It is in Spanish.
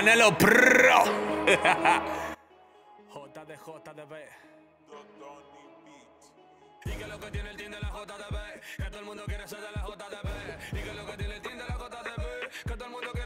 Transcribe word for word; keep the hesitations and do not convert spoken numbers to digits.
Canelo Pro. J D J D B. Y que lo que tiene el team de la J D B, que todo el mundo quiere ser de la J D B. Y que lo que tiene el team de la J D B, que todo el mundo quiere